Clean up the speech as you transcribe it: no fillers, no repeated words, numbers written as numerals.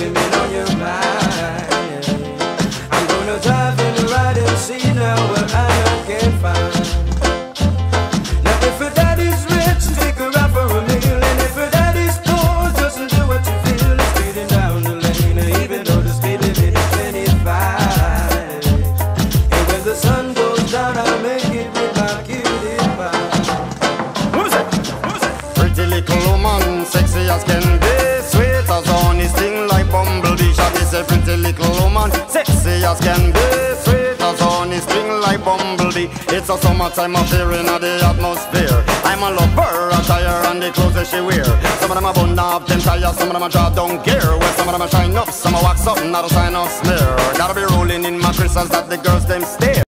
women on your mind. I'm gonna drive and ride and see now what I can find. Now if her daddy's rich, take her out for a meal, and if her daddy's poor, just do what you feel. It's speeding down the lane, even though the speed limit is 25. And when the sun goes down, I'll make it with my cutie pie. Who's it? Who's it? Pretty little woman, sexy as can be, sweet as honey, sting like bumblebee. Shawty say pretty little woman, sexy as can be, sweet as honey, sting like bumblebee. It's a summertime affair in the atmosphere. I'm a lover, attire and the clothes that she wear. Some of them are bun up, them tires, some of them are draw down gear. Well, some of them are shine up, some are wax up, not a sign of smear. Gotta be rolling in my crystals that the girls them stare.